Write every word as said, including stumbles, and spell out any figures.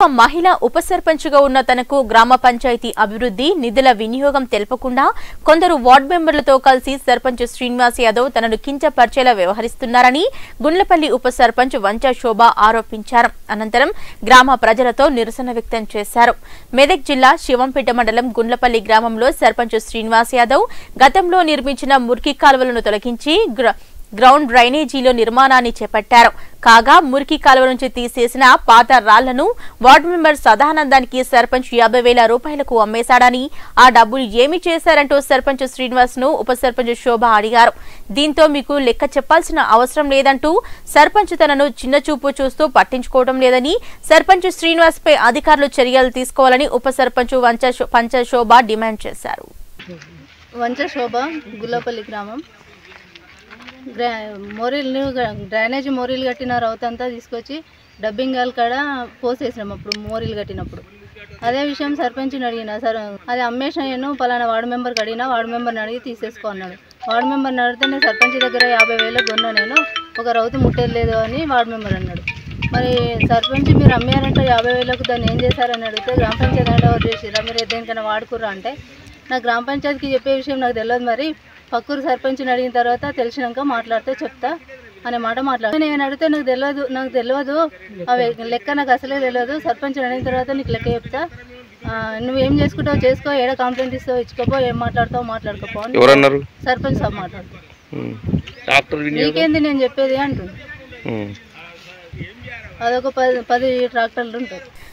మహిళా ఉప సర్పంచ్గా ఉన్న తనకు గ్రామ పంచాయతీ అభివృద్ధి నిధుల వినియోగం తెలపకుండా కొందరు వార్డు మెంబర్లతో కలిసి సర్పంచ్ శ్రీనివాస్ యాదవ్ తనను కించపరిచేలా వ్యవహరిస్తున్నారని గుండ్లపల్లి ఉప సర్పంచ్ వంచా శోభ ఆరోపించారు. అనంతరం గ్రామ ప్రజలతో నిరసన వ్యక్తం చేశారు. మెదక్ జిల్లా శివంపేట మండలం గుండ్లపల్లి గ్రామంలో సర్పంచ్ శ్రీనివాస్ యాదవ్ గతంలో నిర్మించిన మురికి కాలువలను తొలగించి గ్రౌండ్ డ్రైనేజీలో నిర్మాణాన్ని చేపట్టారు. కాగా మురికి కాలువ నుంచి తీసేసిన పాత రాళ్లను వార్డు మెంబర్ సదానందానికి సర్పంచ్ యాభై వేల రూపాయలకు అమ్మేశాడని, ఆ డబ్బులు ఏమి చేశారంటూ సర్పంచ్ శ్రీనివాస్ ను ఉప సర్పంచ్ శోభ అడిగారు. దీంతో మీకు లెక్క చెప్పాల్సిన అవసరం లేదంటూ సర్పంచ్ తనను చిన్నచూపు చూస్తూ పట్టించుకోవడం లేదని, సర్పంచ్ శ్రీనివాస్ పై అధికారులు చర్యలు తీసుకోవాలని ఉప సర్పంచ్ వంచ శోభ డిమాండ్ చేశారు. వంచ శోభ గుల్లపల్లి గ్రామం గ్రా మోరీలు డ్రైనేజీ మోరీలు కట్టిన రౌతంతా తీసుకొచ్చి డబ్బింగ్ గాల్ కాడ పోసేసినాం. అప్పుడు మోరీలు కట్టినప్పుడు అదే విషయం సర్పంచ్ని అడిగిన, సర్ అది అమ్మేసిన నేను పలానా వార్డు మెంబర్కి అడిగినా వార్డు మెంబర్ని అడిగి తీసేసుకో అన్నాడు. వార్డు మెంబర్ని అడిగితే నేను సర్పంచ్ దగ్గర యాభై వేలకు కొన్నా, నేను ఒక రౌతు ముట్టలేదు అని వార్డు మెంబర్ అన్నాడు. మరి సర్పంచ్ మీరు అమ్మారంటే యాభై వేలకు దాన్ని ఏం చేశారని అడిగితే గ్రామ పంచాయతీ హ్యాండ్ ఓవర్ చేసిరా, మీరు దేనికైనా వాడుకుర్రా అంటే నాకు గ్రామ పంచాయతీకి చెప్పే విషయం నాకు తెలియదు, మరి పక్కూరు సర్పంచ్ని అడిగిన తర్వాత తెలిసినాక మాట్లాడితే చెప్తా అనే మాట మాట్లాడు. నేను అడిగితే నాకు తెలియదు నాకు తెలియదు అవి లెక్క నాకు అసలే తెలియదు, సర్పంచ్ని అడిగిన తర్వాత నీకు లెక్క చెప్తా, నువ్వేం చేసుకుంటావు చేసుకో, ఏడ కంప్లైంట్ ఇస్తావు ఇచ్చుకోపో, ఏం మాట్లాడతావు మాట్లాడుకోపో అని సర్పంచ్ సాబ్ మాట్లాడుతావు. నీకేంది నేను చెప్పేది అంటుంది. అదొక పది పది ట్రాక్టర్లు ఉంటాయి.